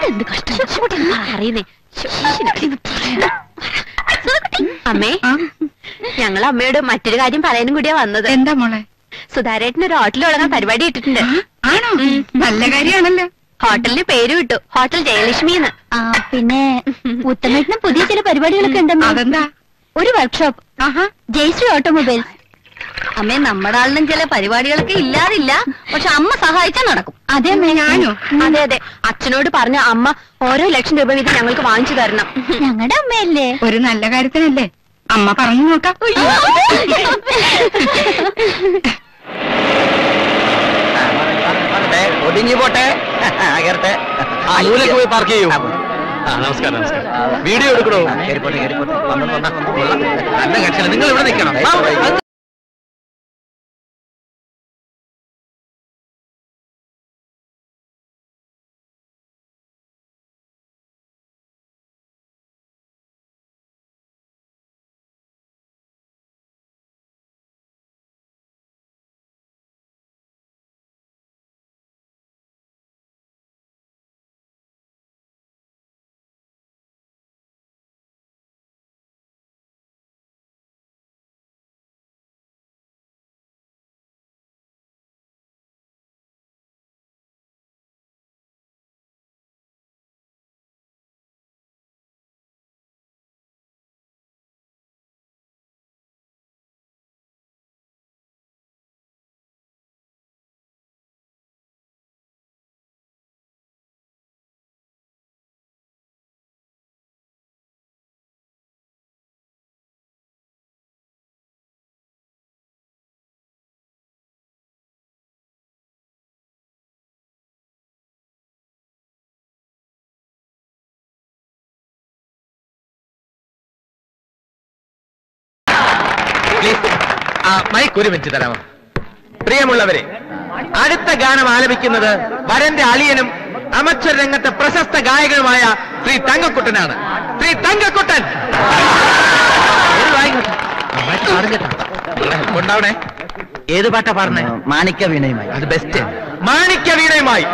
എന്ത് കഷ്ടം അറിയുന്നേ. അമ്മേ, ഞങ്ങൾ അമ്മയോട് മറ്റൊരു കാര്യം പറയാനും കൂടിയാ വന്നത്. എന്താ മോളെ? സുധാരേട്ടന് ഒരു ഹോട്ടൽ തുടങ്ങാൻ പരിപാടി ഇട്ടിട്ടുണ്ട്. ആണോ? നല്ല കാര്യമാണല്ലോ. ഹോട്ടലിന് പേര് വിട്ടു, ഹോട്ടൽ ജയലക്ഷ്മിന്ന്. പിന്നെ ഉത്തമേട്ടനും പുതിയ ചില പരിപാടികളൊക്കെ ഉണ്ടല്ലോ. അതെന്താ? ഒരു വർക്ക്ഷോപ്പ്, ജയശ്രീ ഓട്ടോമൊബൈൽസ്. അമ്മേ, നമ്മുടെ ആളിനും ചില പരിപാടികളൊക്കെ ഇല്ലാതില്ല, പക്ഷെ അമ്മ സഹായിച്ചാൽ നടക്കും. അതെ അമ്മേ, ഞാനോ? അതെ അതെ, അച്ഛനോട് പറഞ്ഞ അമ്മ ഓരോ ലക്ഷം രൂപ വീതം ഞങ്ങൾക്ക് വാങ്ങിച്ചു തരണം. ഞങ്ങളുടെ അമ്മയല്ലേ? ഒരു നല്ല കാര്യത്തിനല്ലേ അമ്മ പറഞ്ഞു നോക്കാം. ഒടിഞ്ഞു പോട്ടെ. പോയി പാർക്ക് ചെയ്യൂ. നമസ്കാരം. വീഡിയോ എടുക്കണോ? നല്ല കക്ഷിയാണ്. നിങ്ങൾ ഇവിടെ നിൽക്കണം. മൈക്ക് ഒരു മിനിറ്റ് തരാമോ? പ്രിയമുള്ളവരെ, അടുത്ത ഗാനം ആലപിക്കുന്നത് വരന്റെ അളിയനും അമച്ചർ രംഗത്തെ പ്രശസ്ത ഗായകനുമായ ശ്രീ തങ്കക്കുട്ടനാണ്. ശ്രീ തങ്കക്കുട്ടൻ ഉണ്ടാവണേ. ഏത് പാട്ടാ പാടുന്നേ? മാണിക്യ വീണയുമായി. അത് ബെസ്റ്റ്. മാണിക്യ വീണയുമായി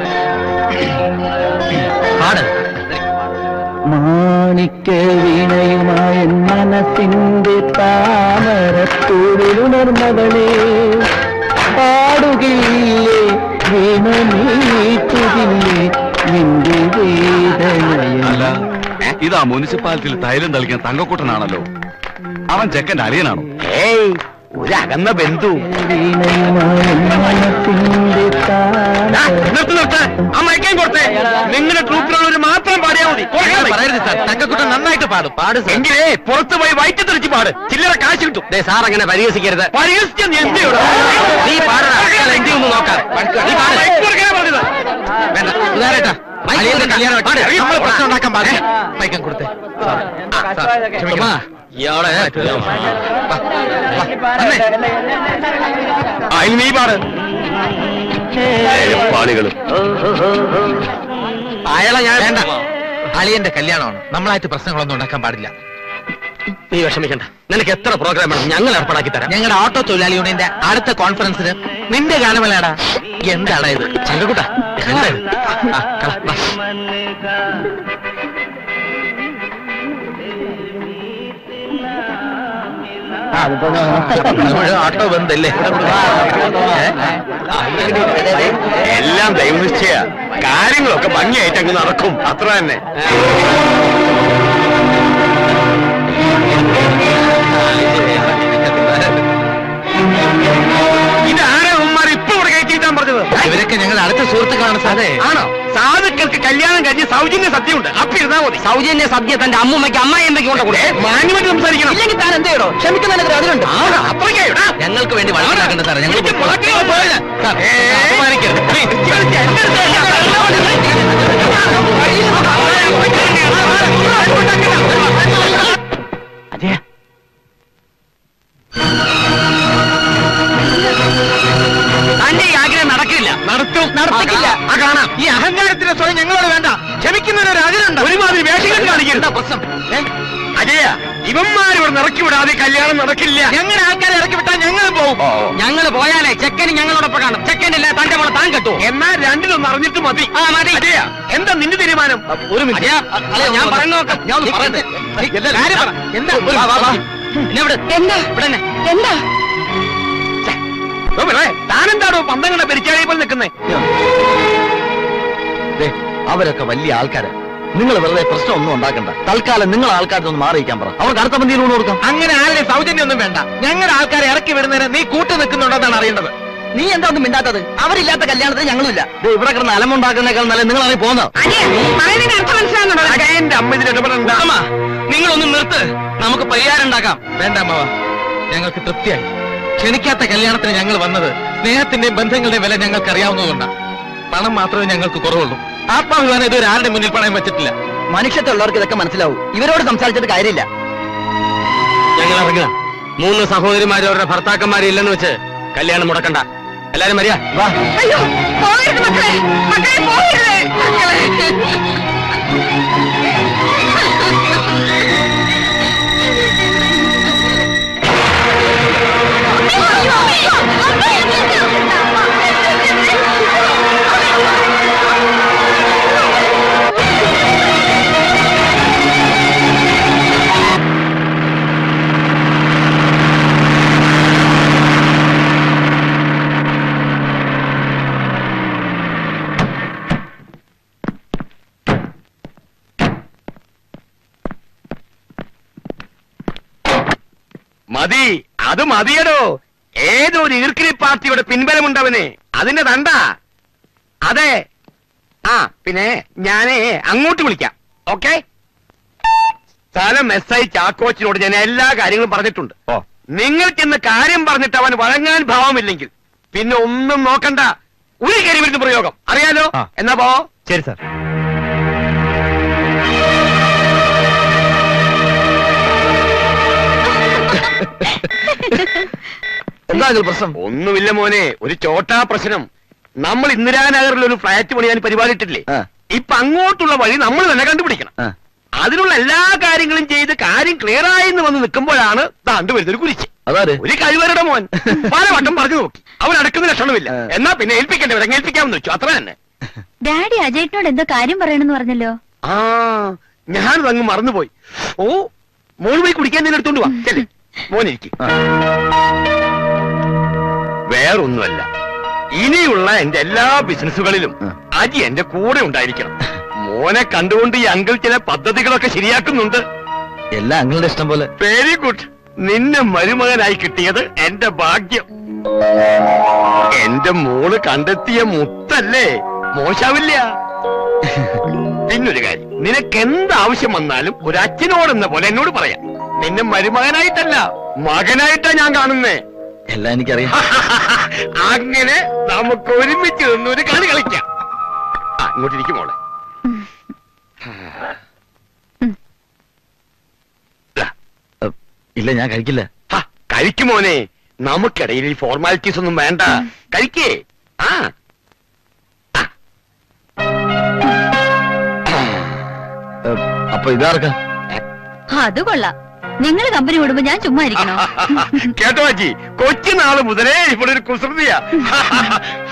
പാട്. മാണിക്യ വീണയുമായ മനസ്സിന്റെ താമരപ്പൂവിലുണർന്നവളെ, പാടുകയില്ലേ വീണ നീട്ടുകില്ലേ നിന്റെ വേദനയല്ല. ഇതാ മുനിസിപ്പാലിറ്റിയിൽ തൈലം തളിക്കാൻ തങ്കക്കൂട്ടനാണല്ലോ. അവൻ ചെക്കൻ്റെ അളിയനാണോ? ഏയ്, ഒരു അകന്ന ബന്ധു. നിങ്ങളുടെ ട്രൂപ്പിലുള്ളവർ മാത്രം പാടിയാൽ മതി. പറയരുത് സാർ, തങ്കക്കുട്ടൻ നന്നായിട്ട് പാടും. എങ്കിലേ പുറത്തു പോയി വയറ്റി തെളിച്ച് പാട്, ചില്ലറ കാശ് കിട്ടും. സാർ അങ്ങനെ പരിഹസിക്കരുത്. പരിഹസിക്കാൻ നീ എന്തിയോട്? നീ പാടാ, എന്തി ഒന്ന് നോക്കാം. വേണ്ട ഉദാരേട്ടാ, കല്യാണം പ്രശ്നം ഉണ്ടാക്കാൻ പാടില്ല. മയക്കം കൊടുത്തേ. ഇയാളെ നീ പാട്. അയാളെ ഞാൻ വേണ്ട. അളിയന്റെ കല്യാണമാണ്, നമ്മളായിട്ട് പ്രശ്നങ്ങളൊന്നും ഉണ്ടാക്കാൻ പാടില്ല. നീ വിഷമിക്കണ്ട. നിനക്ക് എത്ര പ്രോഗ്രാം വേണം ഞങ്ങൾ ഏർപ്പാടാക്കി തരാം. ഞങ്ങളുടെ ഓട്ടോ തൊഴിലാളി യൂണിയന്റെ അടുത്ത കോൺഫറൻസിന് നിന്റെ ഗാനമേളാടാ. എന്താടാ ഇത്? ചങ്കക്കുട്ട ആട്ടോ ബന്ധല്ലേ? എല്ലാം ദൈവനിശ്ചയ. കാര്യങ്ങളൊക്കെ ഭംഗിയായിട്ട് അങ്ങ് നടക്കും, അത്ര തന്നെ. ഇതാരാ ഉമ്മാർ ഇപ്പൊ ഇവിടെ കയറ്റിയിട്ടാൻ പറഞ്ഞത്? ഇവരൊക്കെ ഞങ്ങളുടെ അടുത്ത സുഹൃത്തുക്കളാണ് സാറേ. ആണോ? സാധുക്കൾക്ക് കല്യാണം കഴിഞ്ഞ് സൗജന്യ സദ്യയുണ്ട്, അപ്പൊ ഇരുന്നാ മതി. സൗജന്യ സദ്യ തന്റെ അമ്മൂമ്മയ്ക്ക് അമ്മായിയമ്മയ്ക്ക് കൊണ്ടുകൂടെ? മാന്യമായിട്ട് സംസാരിക്കണം. ഇല്ലെങ്കിൽ താൻ എന്ത് ചെയ്യണോ? ക്ഷമിക്കുന്നതിന് അതിലുണ്ട്. ഞങ്ങൾക്ക് വേണ്ടി വളർത്താക്കണ്ട സാറേ. ഞങ്ങൾക്ക് അപമാനിക്കരുത്. അതെ, തന്റെ ഈ ആഗ്രഹം നടക്കില്ല. നടത്തിക്കില്ല. കാണാം. ഈ അഹങ്കാരത്തിന്റെ സ്വയം ഞങ്ങളോട് വേണ്ട. ക്ഷമിക്കുന്നതിനൊരു അതിലുണ്ട്. ഒരുമാതിരി വേഷങ്ങൾ കാണിക്കരുത്. പ്രശ്നം അജയ, ഇവന്മാരിവിടെ ഇറക്കി വിടാതെ കല്യാണം നടക്കില്ല. ഞങ്ങളുടെ ആൾക്കാരെ ഇറക്കി വിട്ടാൽ ഞങ്ങൾ പോകും. ഞങ്ങൾ പോയാലേ ചെക്കന് ഞങ്ങളോടൊപ്പം കാണും. ചെക്കനില്ല തന്റെ മോളെ താൻ കെട്ടു. എന്നാൽ രണ്ടിലൊന്നും അറിഞ്ഞിട്ട് മതി. മതി. അജയ, എന്താ നിന്റെ തീരുമാനം? ഒരു മിനിറ്റ് ഞാൻ പറയുന്ന താനെന്താണോ പന്തങ്ങളുടെ പെരിച്ചാഴിയെ പോലെ നിൽക്കുന്നേ? അവരൊക്കെ വലിയ ആൾക്കാരാ. നിങ്ങൾ വെറുതെ പ്രശ്നമൊന്നും ഉണ്ടാക്കണ്ട. തൽക്കാലം നിങ്ങൾ ആൾക്കാരൊന്നും മാറിയിക്കാൻ പറ. അവർക്ക് അടുത്ത പന്തിയിൽ ഊണ് കൊടുക്കാം. അങ്ങനെ ആരുടെ സൗജന്യമൊന്നും വേണ്ട. ഞങ്ങളുടെ ആൾക്കാരെ ഇറക്കി വിടുന്നതിന് നീ കൂട്ടു നിൽക്കുന്നുണ്ടെന്നാണ് അറിയേണ്ടത്. നീ എന്താ ഒന്നും മിണ്ടാത്തത്? അവരില്ലാത്ത കല്യാണത്തിന് ഞങ്ങളുമില്ല. ഇവിടെ കിടന്ന് അലമുണ്ടാക്കുന്നേക്കാൾ നല്ല നിങ്ങൾ അറിയി പോകുന്നത്. എന്റെ അമ്മ ഇതിൽ ഇടപെടണ്ട. നിങ്ങളൊന്നും നിർത്ത്, നമുക്ക് പരിഹാരം ഉണ്ടാക്കാം. വേണ്ട അമ്മ, ഞങ്ങൾക്ക് തൃപ്തിയായി. ക്ഷണിക്കാത്ത കല്യാണത്തിന് ഞങ്ങൾ വന്നത് സ്നേഹത്തിന്റെയും ബന്ധങ്ങളുടെയും വില ഞങ്ങൾക്ക് അറിയാവുന്നതുകൊണ്ടാണ്. പണം മാത്രമേ ഞങ്ങൾക്ക് കുറവുള്ളൂ. ആത്മാഭിമാനം ഇതുവരെ ആരുടെ മുന്നിൽ പണയം വെച്ചിട്ടില്ല. മനുഷ്യത്തുള്ളവർക്ക് ഇതൊക്കെ മനസ്സിലാവും. ഇവരോട് സംസാരിച്ചിട്ട് കാര്യമില്ല. ഞങ്ങൾ ഇറങ്ങുക. 3 സഹോദരിമാരും അവരുടെ ഭർത്താക്കന്മാരും ഇല്ലെന്ന് വെച്ച് കല്യാണം മുടക്കണ്ട. എല്ലാരും വരിക. വാ. അയ്യോ, പോകരുത് മക്കളെ, മക്കളെ പോകരുത്. മതി, അത് മതിയടോ. ഏതൊരു ഈർക്കിലി പാർട്ടിയുടെ പിൻബലമുണ്ടവന്. അതിന്റെ തണ്ട. അതെ. പിന്നെ ഞാനേ അങ്ങോട്ട് വിളിക്കാം. ഓക്കെ. സ്ഥലം SI ചാക്കോച്ചിനോട് ഞാൻ എല്ലാ കാര്യങ്ങളും പറഞ്ഞിട്ടുണ്ട്. നിങ്ങൾക്കിന്ന് കാര്യം പറഞ്ഞിട്ട് അവൻ വഴങ്ങാൻ ഭാവമില്ലെങ്കിൽ പിന്നെ ഒന്നും നോക്കണ്ട. ഒരു കരിവിരുന്ന് പ്രയോഗം അറിയാലോ. എന്നാ പോ. ശരി സാർ. എന്താ പ്രശ്നം? ഒന്നുമില്ല മോനെ, ഒരു ചോട്ടാ പ്രശ്നം. നമ്മൾ ഇന്ദിരാനഗറിൽ ഒരു ഫ്ലാറ്റ് പണിയാൻ പരിപാടിയിട്ടില്ലേ? ഇപ്പൊ അങ്ങോട്ടുള്ള വഴി നമ്മൾ തന്നെ കണ്ടുപിടിക്കണം. അതിനുള്ള എല്ലാ കാര്യങ്ങളും ചെയ്ത് കാര്യം ക്ലിയർ ആയെന്ന് വന്ന് നിൽക്കുമ്പോഴാണ് താണ്ട് വരുന്നൊരു കുരിച്ച്. ഒരു കഴിവരുടെ മോൻ പലവട്ടം പറഞ്ഞു നോക്കി. അവൻ അടക്കുന്ന ലക്ഷണമില്ല. എന്നാ പിന്നെ ഏൽപ്പിക്കേണ്ടവരെ ഏൽപ്പിക്കാമെന്ന് വെച്ചു. അത്ര തന്നെ. ഡാഡി അജയ്നോട് എന്തോ കാര്യം പറയണെന്ന് പറഞ്ഞല്ലോ. ഞാനത് അങ്ങ് മറന്നുപോയി. ഓ, മോൻ പോയി കുടിക്കാൻ തന്നെ എടുത്തോണ്ട് വാ. മോനിരിക്കും. വേറൊന്നുമല്ല, ഇനിയുള്ള എന്റെ എല്ലാ ബിസിനസ്സുകളിലും അജി എന്റെ കൂടെ ഉണ്ടായിരിക്കണം. മോനെ കണ്ടുകൊണ്ട് ഈ അങ്കിൾ ചില പദ്ധതികളൊക്കെ ശരിയാക്കുന്നുണ്ട്. എല്ലാ അങ്കിളുടെ ഇഷ്ടം പോലെ. Very good. നിന്നെ മരുമകനായി കിട്ടിയത് എന്റെ ഭാഗ്യം. എന്റെ മോള് കണ്ടെത്തിയ മുത്തല്ലേ, മോശാവില്ല. പിന്നൊരു കാര്യം, നിനക്ക് എന്താവശ്യം വന്നാലും ഒരു അച്ഛനോടെന്ന പോലെ എന്നോട് പറയാം. നിന്നെ മരുമകനായിട്ടല്ല മകനായിട്ടാ ഞാൻ കാണുന്നേ. എല്ലാം എനിക്കറിയാം. അങ്ങനെ നമുക്ക് ഒരുമിച്ച് നിന്നൊരു കളി കളിക്കാം. ഇങ്ങോട്ടിരിക്കും മോളെ. ഇല്ല, ഞാൻ കഴിക്കില്ല. കഴിക്കുമോനെ, നമുക്കിടയിൽ ഈ ഫോർമാലിറ്റീസ് ഒന്നും വേണ്ട. കഴിക്കേ. അപ്പൊ ഇതാർക്കാ? അത് കൊള്ളാം. നിങ്ങൾ കമ്പനി വിടുമ്പോ ഞാൻ ചുമ്മാ ഇരിക്കണോ? കേട്ടോ അജി, കൊച്ചുനാള് മുതലേ ഇവിടെ ഒരു കുസൃതിയാ.